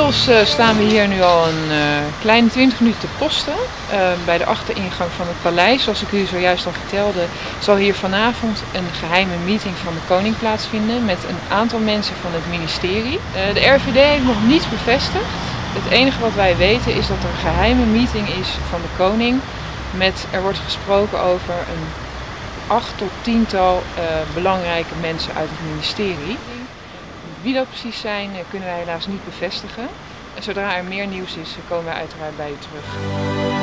Inmiddels staan we hier nu al een kleine 20 minuten te posten bij de achteringang van het paleis. Zoals ik u zojuist al vertelde, zal hier vanavond een geheime meeting van de koning plaatsvinden met een aantal mensen van het ministerie. De RVD heeft nog niets bevestigd. Het enige wat wij weten is dat er een geheime meeting is van de koning. Er wordt gesproken over een 8 tot 10-tal belangrijke mensen uit het ministerie. Wie dat precies zijn, kunnen wij helaas niet bevestigen. En zodra er meer nieuws is, komen wij uiteraard bij u terug.